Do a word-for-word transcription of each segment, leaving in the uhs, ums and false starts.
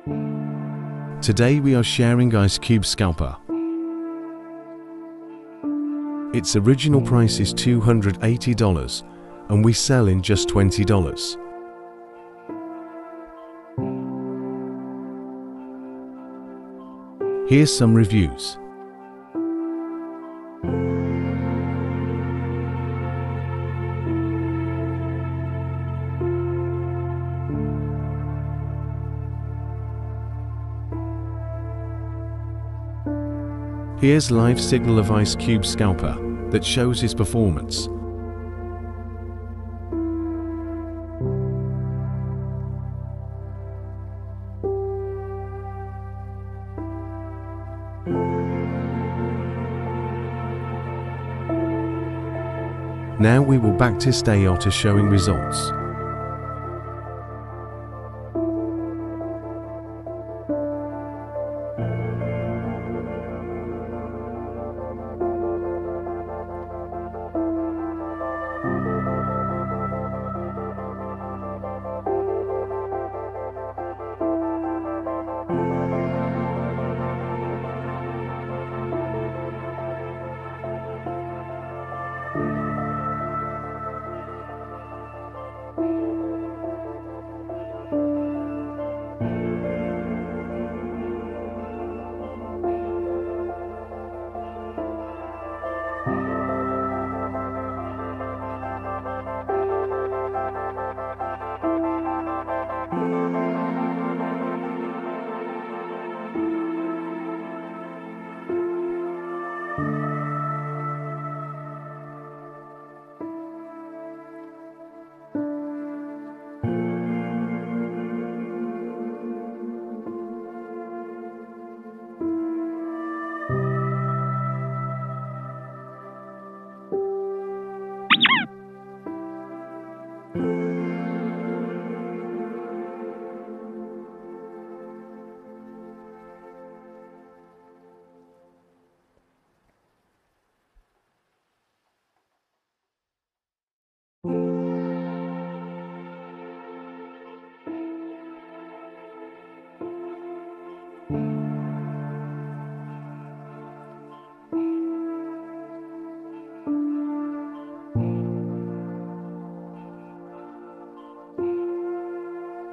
Today we are sharing Ice Cube Scalper. Its original price is two hundred eighty dollars and we sell in just twenty dollars. Here's some reviews. Here's live signal of Ice Cube Scalper that shows his performance. Now we will backtest A O to showing results.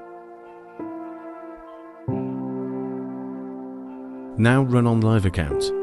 Now run on live account.